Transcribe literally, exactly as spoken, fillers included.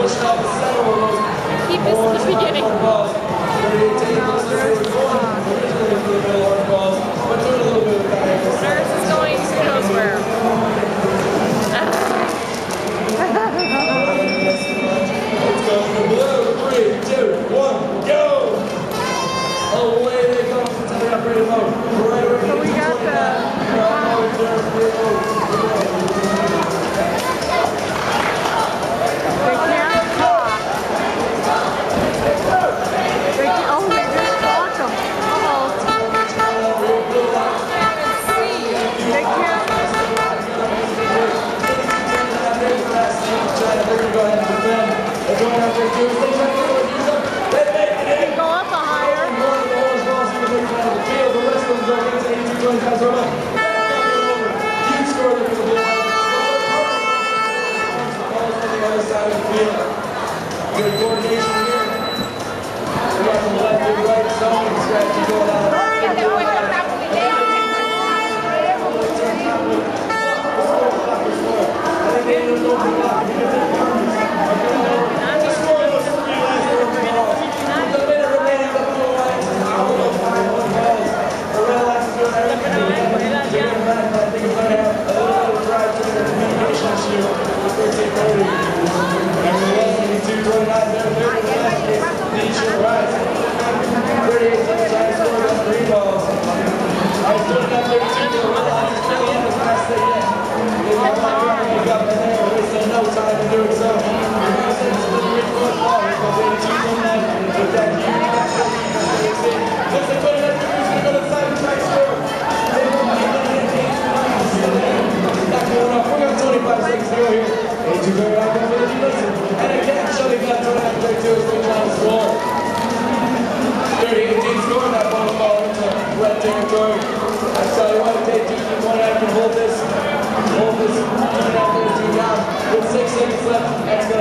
Keep this at the beginning. Nurse is going who knows where. Let's go for the blue. Three, two, one, go! Away they go from the operating mode. Right over So we got the... Good coordination here. We got the left and right zone strategy going on. Territory. I tell you what, take two, one, I can hold this, hold this, down with six seconds left.